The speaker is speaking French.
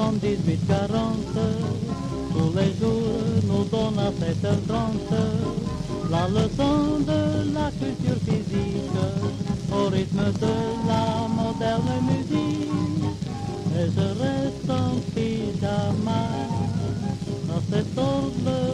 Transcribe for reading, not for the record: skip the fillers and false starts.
18-40, tous les jours nous donne à 7h30 la leçon de la culture physique au rythme de la moderne musique. Et je reste en pyjama à cette heure